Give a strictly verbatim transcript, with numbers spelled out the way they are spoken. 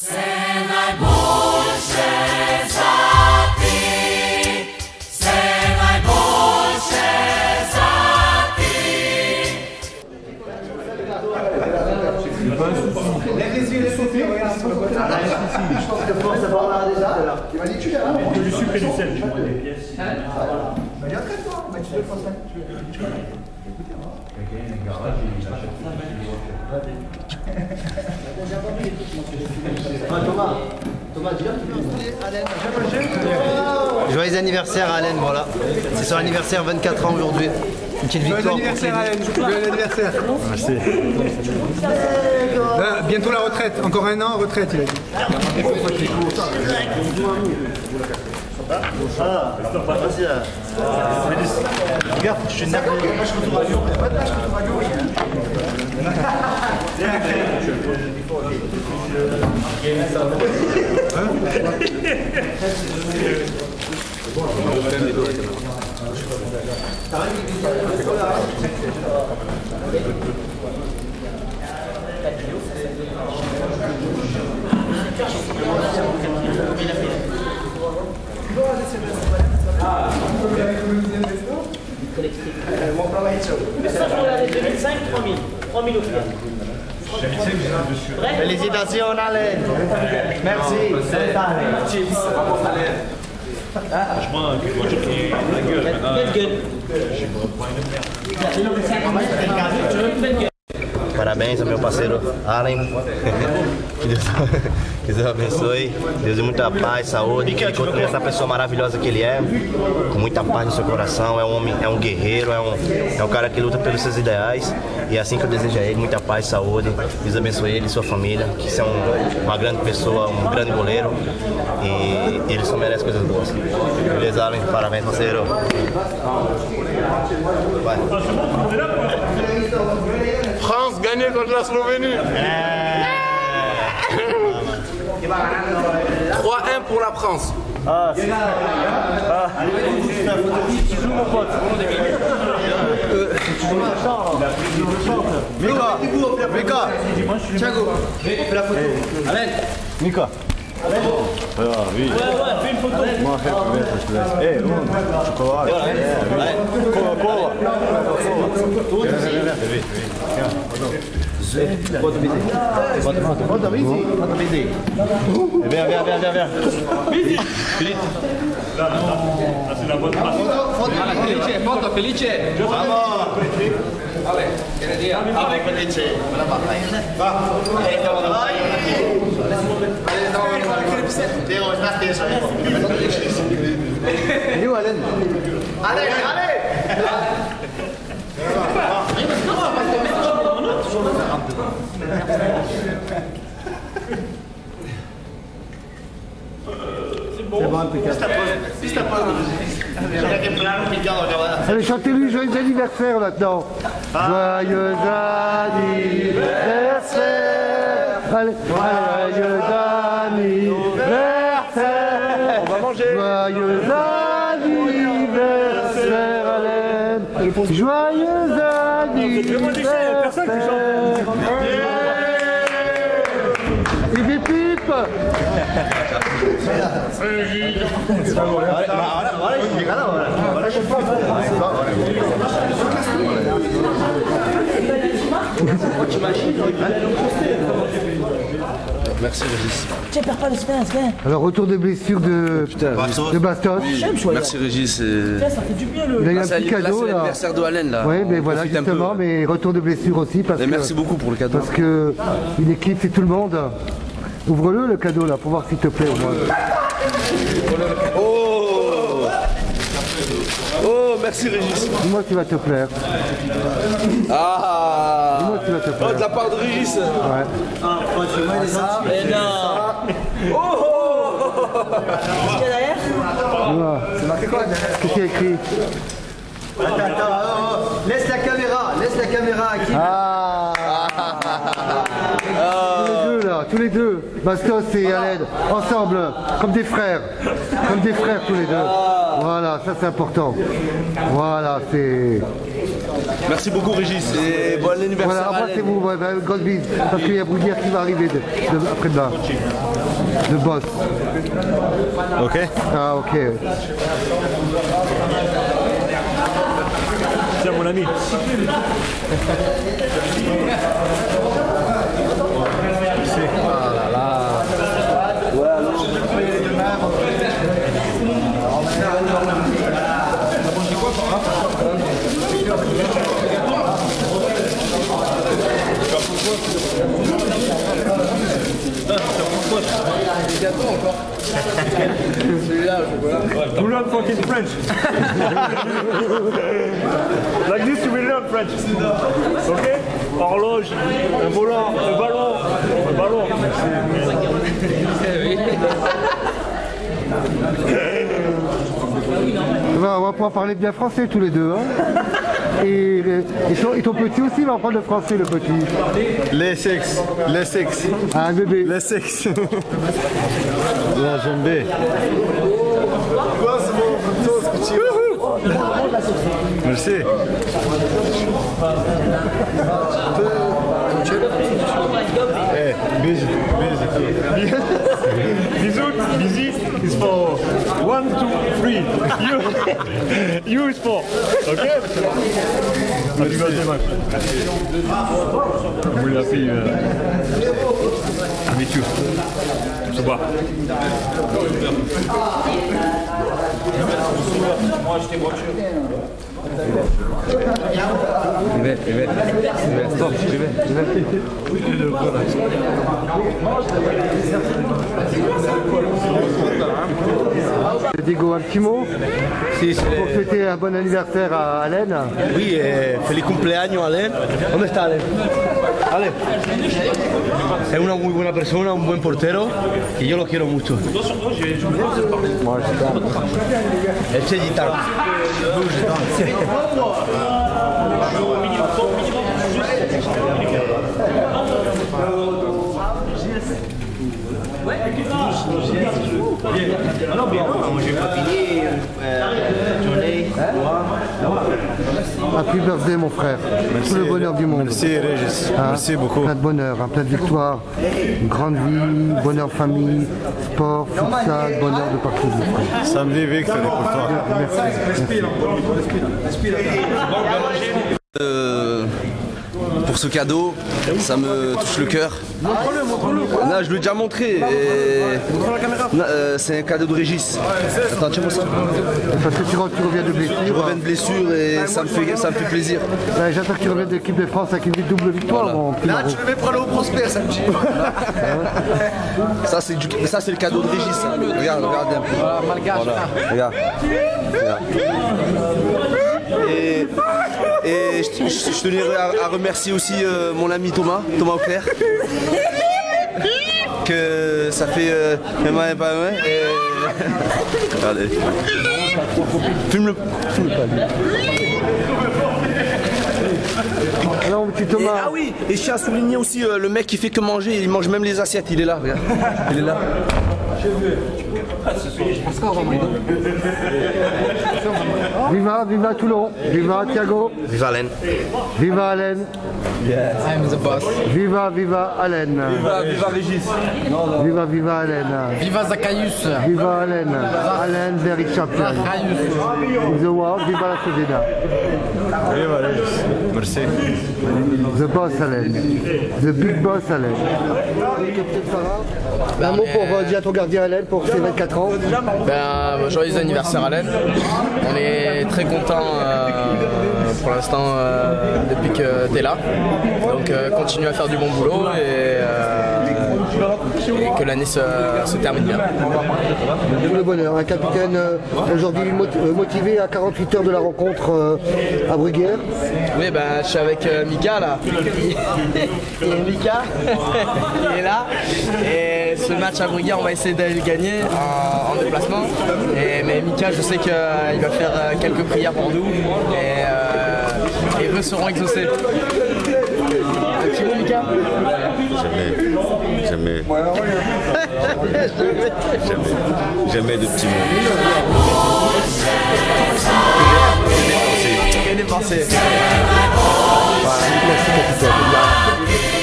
Je pense que Force parlera déjà. Il m'a dit que tu l'as. Du sucre et du sel. Il y a très fort. Tu le fasses. Thomas, Thomas, dis-leur qu'il veut Alain. Joyeux anniversaire à Alain, voilà. C'est son anniversaire, vingt-quatre ans aujourd'hui. Une petite victoire. Joyeux anniversaire Alain, joyeux anniversaire. Merci. Ben, bientôt la retraite, encore un an, retraite il a dit. Ah, vas-y là. Regarde, je suis nerveux. Il n'y a pas de photo radio, il n'y a pas de photo radio. deux mille cinq, trois mille. trois mille au final. Félicitations Alain. Merci. Franchement, moi je pris la gueule maintenant. Parabéns ao meu parceiro Allen. Que Deus, que Deus abençoe. Deus dê muita paz, saúde. Que ele continue essa pessoa maravilhosa que ele é, com muita paz no seu coração. É um homem, é um guerreiro, é um, é um cara que luta pelos seus ideais. E é assim que eu desejo a ele, muita paz, saúde. Deus abençoe ele e sua família, que são uma grande pessoa, um grande goleiro. E ele só merece coisas boas. Beleza, Allen? Parabéns, parceiro. Vai. France gagnée contre la Slovénie. trois un pour la France. Ah, c'est ça. Ah. Tu joues mon pote. Tu joues le chant. Mika, Mika, Thiago, fais la photo. Alain, Mika. Ah oui. Ouais, ouais, fais une photo. Moi, je te laisse. Eh, chocolat. Cola, cola. Bota o bizi. Bota, bota, bota o bizi. Bota o bizi. Vem, vem, vem, vem, vem. Bizi. Felice. Là, là, là, c'est la bonne place. Felice, foto, Felice. Vamos. Allez, avec Felice. Va. Allez, Théo, je passe tes soins. Il est où, Alain? Allez, allez! C'est bon. C'est bon, impeccable. Piste à pause. Allez, chantez-lui joyeux anniversaire maintenant. Joyeux anniversaire. Allez, joyeux anniversaire. On va manger. Joyeux anniversaire, Alain. Joyeux anniversaire. Il fait pipe. Merci Régis. Tiens, perds pas le sphinx, viens. Alors, retour de blessure de, de Bastos. Merci Régis. Tiens, ça fait du bien le. Il a eu un petit cadeau là. L'anniversaire de Alain là. Oui, mais voilà, Profite un justement, peu. mais retour de blessure aussi parce Et que, merci beaucoup pour le cadeau. parce que une équipe c'est tout le monde. Ouvre-le le cadeau là pour voir s'il te plaît au moins. Oh Oh, merci Régis. Dis-moi qui va te plaire. Ah Dis-moi qui va te plaire. Oh, de la part de Régis. Ouais. Eh non. Oh Qu'est-ce qu'il y a derrière? Dis-moi. Qu'est-ce qu'il y a écrit? Attends, attends, oh, oh. Laisse la caméra, laisse la caméra à qui? Ah, tous les deux là, tous les deux. Bastos et Alain, ensemble, comme des frères. Comme des frères tous les deux. Voilà, ça c'est important. Voilà, c'est... Merci beaucoup Régis et bon anniversaire Voilà, Alain. embrassez-vous, ouais, bah, grosse bise, parce qu'il y a Brouillère qui va arriver de, de, après-demain. The boss. Ok. Ah, ok. Tiens, mon ami. To learn fucking French. Like this you will learn French. Ok? Horloge, un volant, un ballon, un ballon. Ben, on va pouvoir parler bien français tous les deux. Hein. Et, et, ton, et ton petit aussi va apprendre le français, le petit. Les sexes, les sexes, Ah, un bébé. les sexes. La jambe. Merci. Eh, busy, busy. Bisous, busy is for one, two, three. You, you is for. Okay? Happy birthday, man. I'm really happy uh, to meet you. Se voir. J'y vais, j'y vais. J'y vais, stop, j'y vais, j'y vais. Diego, un petit mot Sí, sí. pour fêter un bon anniversaire à Allen. Oui, eh, feliz cumpleaños, Allen. ¿Dónde está Allen? Allen. Es una muy buena persona, un buen portero y yo lo quiero mucho. El Che Gitano. Happy birthday mon frère. Tout le bonheur du monde. Merci Régis. Hein, Merci beaucoup. Plein de bonheur, hein, plein de victoires, une grande vie, bonheur famille, sport, futsal, bonheur de partout. mon frère. Samedi, victoire pour toi. Euh, pour ce cadeau, ça me touche le cœur. Montre-le, montre-le. Là, je l'ai déjà montré. et- Non, euh, c'est un cadeau de Régis. Attends, tiens-moi ça. Parce que tu, re- tu reviens de blessure. Je reviens de blessure et ça me fait, ça me fait plaisir. Ouais, J'attends que tu reviennes de l'équipe de France avec une double victoire. Voilà. Mon petit Là, Maro. tu le mets prendre au Prosper, samedi. Ça, c'est du... ça, c'est le cadeau de Régis. ça. Regarde, regarde un peu. Voilà, regarde. Regarde. Et, et je, je- je tenais à, à remercier aussi euh, mon ami Thomas, Thomas Auclair. Que ça fait euh, un mois et pas un mois. Et... Regardez. Filme-le. Filme-le pas, lui. Alors, mon petit Et- Thomas. ah oui, et je tiens à souligner aussi euh, le mec qui fait que manger, il mange même les assiettes, il est là, regarde. Il est là. Viva, viva Toulon. Viva Thiago. Viva Allen. Viva Allen. I'm the boss. Viva, viva Allen. Viva, viva Régis. Viva, viva Allen. Viva Zacchaeus. Viva Allen. Allen, very champion. In the world, viva la Sociedad. Viva Régis. Merci. The boss Allen. The big boss Allen. Un mot pour euh, dire à ton gardien Allen pour ses vingt-quatre ans. Ben, joyeux anniversaire Alain. On est très content euh, pour l'instant euh, depuis que tu es là. Donc euh, continue à faire du bon boulot et, euh, et que l'année se, se termine bien. Tout le bonheur. Un capitaine euh, aujourd'hui mot- euh, motivé à quarante-huit heures de la rencontre euh, à Bruguière. Oui, ben, je suis avec euh, Mika là. Il y a Mika, il est là. Et ce match à Bruguière, on va essayer d'aller le gagner en, en déplacement. Et, mais Mika, je sais qu'il va faire euh, quelques prières pour nous. Et euh, les vœux seront exaucés. Un petit mot, Mika? Jamais. Jamais. Jamais. Jamais de petits mots. Que des pensées. Merci capitaine.